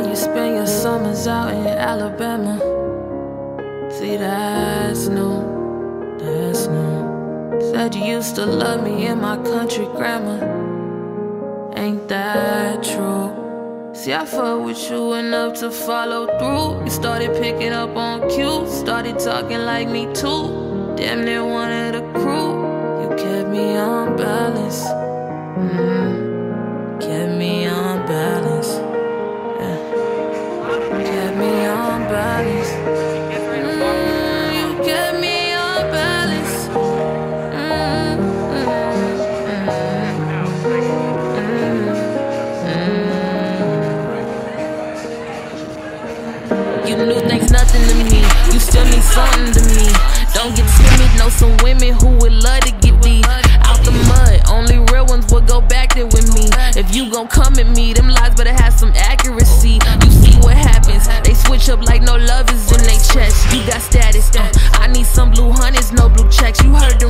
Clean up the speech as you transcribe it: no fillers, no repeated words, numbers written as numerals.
You spend your summers out in Alabama. See, that's new, that's new. Said you used to love me in my country grammar. Ain't that true? See, I fuck with you enough to follow through. You started picking up on cues, started talking like me too. Damn near one of the crew. You kept me on balance. Kept me on balance. Yeah. Kept me on balance. You kept me on balance. You knew things nothing to me. You still mean something to me. Don't get timid. Know some women who would love to get me out the mud. Only real ones would go back there with me. If you gon' come at me, them lies better have some accuracy. You see what happens. They switch up like no love is in they chest. You got status. I need some blue hundreds, no blue checks. You heard the